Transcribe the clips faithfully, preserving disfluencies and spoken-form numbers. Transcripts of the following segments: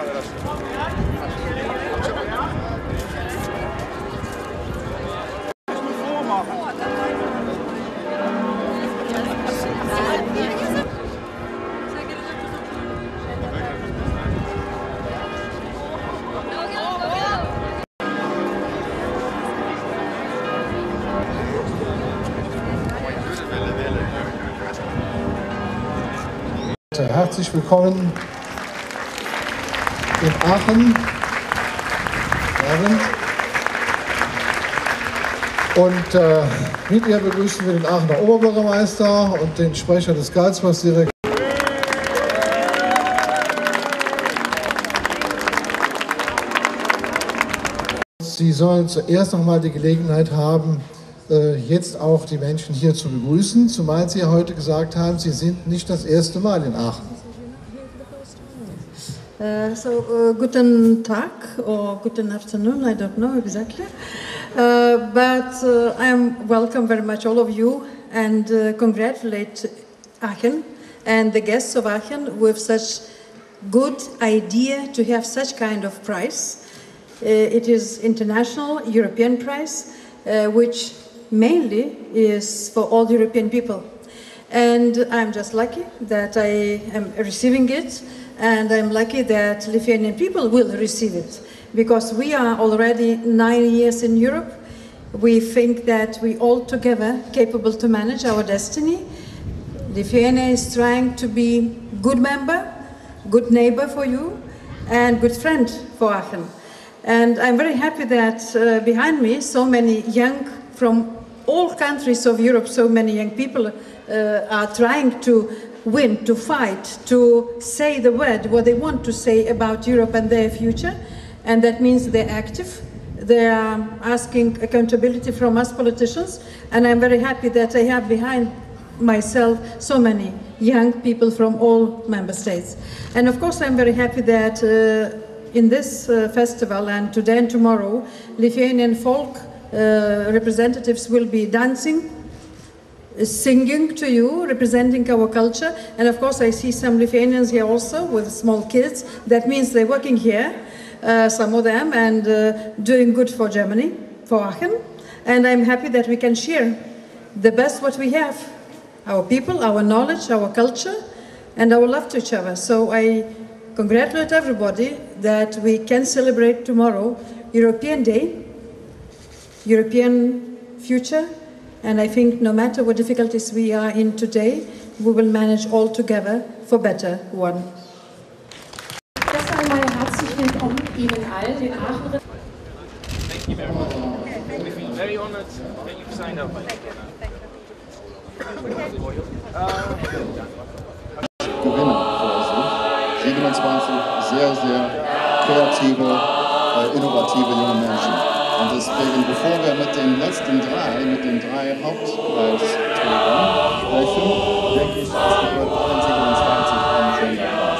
Herzlich willkommen in Aachen. Und äh, mit ihr begrüßen wir den Aachener Oberbürgermeister und den Sprecher des Karlsbachs-Direktors. Sie sollen zuerst noch mal die Gelegenheit haben, jetzt auch die Menschen hier zu begrüßen, zumal Sie ja heute gesagt haben, Sie sind nicht das erste Mal in Aachen. Uh, so, uh, guten Tag or guten afternoon, I don't know exactly. Uh, but uh, I am welcome very much all of you and uh, congratulate Aachen and the guests of Aachen with such good idea to have such kind of prize. Uh, it is international European prize, uh, which mainly is for all European people. And I'm just lucky that I am receiving it, and I'm lucky that Lithuanian people will receive it, because we are already nine years in Europe. We think that we all together capable to manage our destiny. Lithuania is trying to be good member, good neighbor for you, and good friend for Aachen. And I'm very happy that uh, behind me so many young from all countries of Europe, so many young people uh, are trying to win, to fight, to say the word, what they want to say about Europe and their future. And that means they're active. They are asking accountability from us politicians. And I'm very happy that I have behind myself so many young people from all member states. And of course, I'm very happy that uh, in this uh, festival and today and tomorrow, Lithuanian folk Uh, representatives will be dancing, uh, singing to you, representing our culture. And of course I see some Lithuanians here also with small kids. That means they're working here, uh, some of them, and uh, doing good for Germany, for Aachen. And I'm happy that we can share the best what we have, our people, our knowledge, our culture, and our love to each other. So I congratulate everybody that we can celebrate tomorrow European Day, European future, and I think no matter what difficulties we are in today, we will manage all together for better one. Erst einmal herzlich willkommen Ihnen allen, den Aachen. Thank you very much. We feel very honored that you've signed up. Gewinnen vor sich. siebenundzwanzig sehr, sehr kreative, äh, innovative junge Menschen. Und deswegen, bevor wir mit den letzten drei, mit den drei Hauptpreisträgern sprechen, denke ich, es gehört allen siebenundzwanzig einen Genderpreis.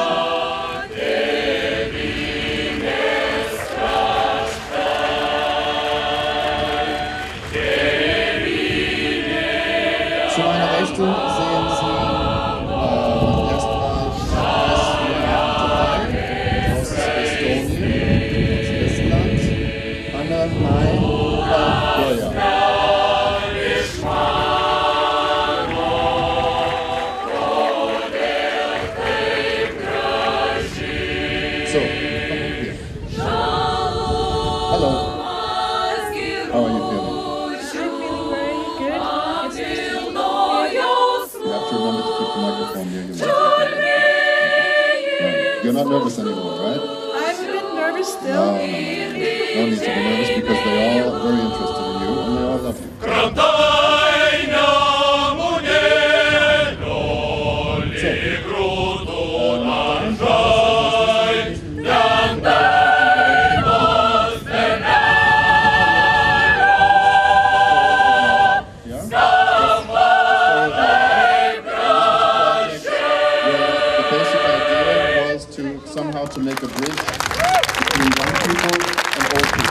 Zu meiner Rechten sehen Sie äh, erstmal Preis für aus Estonien, aus Estland, Anna Mai Goya. So, komm hier. Hello. How are you feeling? You have to remember to keep the microphone near you. Yeah. You're not nervous anymore, right? I'm a bit nervous still. No, no, no, no. No need to be nervous because they all are very interested in you and they all love you. Somehow to make a bridge between young people and old people.